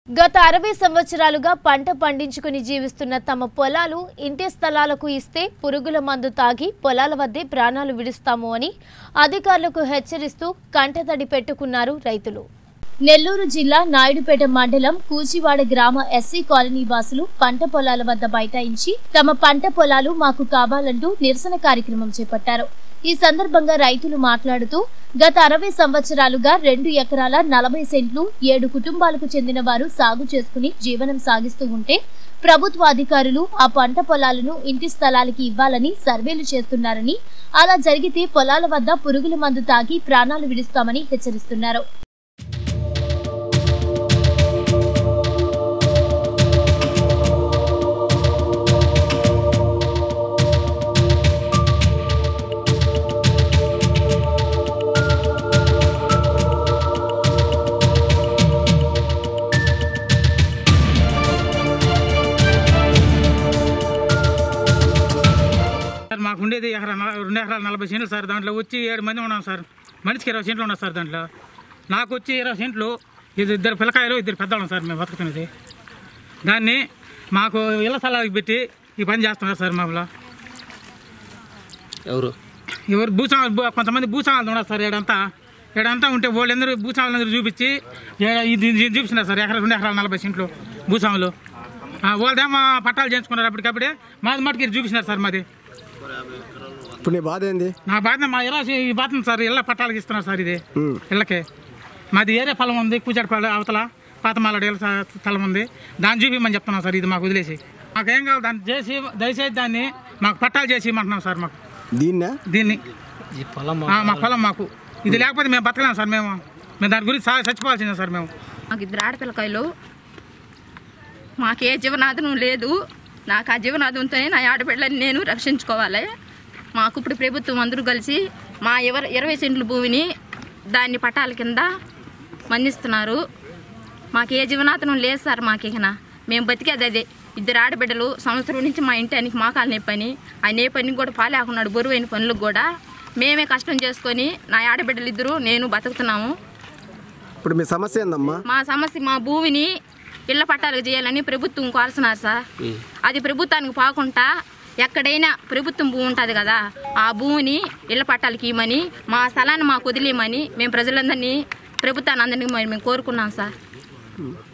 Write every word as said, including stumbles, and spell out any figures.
గత అరవై సంవత్సరాలుగా పంట పండించుకుని జీవిస్తున్న తమ పొలాలు ఇంటి స్థలాలకు ఇస్తే పురుగుల మందు తాగి పొలాల వద్దే ప్రాణాలు విడుస్తాము అని అధికారులకు హెచ్చరిస్తూ కంటతడి పెట్టుకున్నారు రైతులు. నెల్లూరు జిల్లా నాయుడుపేట మండలం కూచివాడ గ్రామ ఎస్సీ కాలనీ వాసులు పంట పొలాల వద్ద బైఠాయించి తమ పంట పొలాలు మాకు కావాలంటూ నిరసన కార్యక్రమం చేపట్టారు. ఈ సందర్భంగా రైతులు మాట్లాడుతూ గత అరవై సంవత్సరాలుగా రెండు ఎకరాల నలభై సెంట్లు ఏడు కుటుంబాలకు చెందిన వారు సాగు చేసుకుని జీవనం సాగిస్తూ ఉంటే ప్రభుత్వ అధికారులు ఆ పంట పొలాలను ఇంటి స్థలాలకి ఇవ్వాలని సర్వేలు చేస్తున్నారని, అలా జరిగితే పొలాల వద్ద పురుగుల మందు తాగి ప్రాణాలు విడుస్తామని హెచ్చరిస్తున్నారు. మాకు ఉండేది ఎకరా రెండు ఎకరాలు నలభై సెంట్లు సార్. దాంట్లో వచ్చి ఏడు మంది ఉన్నాం సార్. మనిషికి ఇరవై సెంట్లు ఉన్నాం సార్. దాంట్లో నాకు వచ్చి ఇరవై సెంట్లు, ఇది ఇద్దరు పిల్లకాయలు ఇద్దరు పెద్దవాళ్ళం సార్. మేము బతుకుతున్నది దాన్ని మాకు ఇళ్ళ స్థలాలకు పెట్టి ఈ పని చేస్తున్నారు సార్. మామూలు ఎవరు ఎవరు భూస్వాములు, కొంతమంది భూస్వాములు ఉన్నారు సార్. ఏడంతా ఏడంతా ఉంటే వాళ్ళందరూ భూస్వాములందరూ చూపించి ఇది చూపిస్తున్నారు సార్. ఎకరా రెండు ఎకరాలు నలభై సెంట్లు భూస్వాములు వాళ్ళదేమో పట్టాలు చేయించుకున్నారు. అప్పటికప్పుడే మాది మటుకు ఇది చూపిస్తున్నారు సార్. మాది ఇప్పుడు నీ బాధ ఏంది? నా బాధ మా ఇలా ఈ బాధ సార్. ఇళ్ళ పట్టాలకి ఇస్తున్నారు సార్. ఇది ఇళ్ళకే మాది ఏరే పొలం ఉంది, కూచాడపల్లి అవతల పాతమాలడు ఇళ్ళ స్థలం ఉంది. దాన్ని చూపిమని చెప్తున్నాం సార్. ఇది మాకు వదిలేసి మాకేం కావాలి దాన్ని చేసి దయచేసి దాన్ని మాకు పట్టాలు చేసి ఇవ్వమంటున్నాం సార్. మాకు దీన్ని దీన్ని మా పొలం మాకు ఇది లేకపోతే మేము బతకలేము సార్. మేము మేము దాని గురించి చచ్చిపోవాల్సిందే సార్. మేము మాకు ఇద్దరు ఆడపిల్లకాయలు, మాకే జీవనాధారం లేదు. నాకు ఆ జీవనాధారంతోనే నా ఆడపిల్లని నేను రక్షించుకోవాలి. మాకు ఇప్పుడు ప్రభుత్వం అందరూ కలిసి మా ఇరవై ఇరవై సెంట్ల భూమిని దాన్ని పట్టాల కింద మందిస్తున్నారు. మాకు ఏ జీవనాధారం లేదు సార్. మాకిన మేము బతికేది అదే. ఇద్దరు ఆడబిడ్డలు సంవత్సరం నుంచి మా ఇంటానికి మాకాలు నే పని, ఆ నే పని కూడా పాలేకున్నాడు. బరువైన పనులకు కూడా మేమే కష్టం చేసుకొని నా ఆడబిడ్డలు ఇద్దరు నేను బతుకుతున్నాము. ఇప్పుడు మీ సమస్య ఏందమ్మా? మా సమస్య మా భూమిని ఇళ్ల పట్టాలకు చేయాలని ప్రభుత్వం కోరుతున్నారు సార్. అది ప్రభుత్వానికి పోకుండా ఎక్కడైనా ప్రభుత్వం భూమి ఉంటుంది కదా, ఆ భూమిని ఇళ్ల పట్టాలకి ఇవ్వమని, మా స్థలాన్ని మాకు వదిలేయమని మేము ప్రజలందరినీ ప్రభుత్వాన్ని అందరినీ మేము కోరుకున్నాం సార్.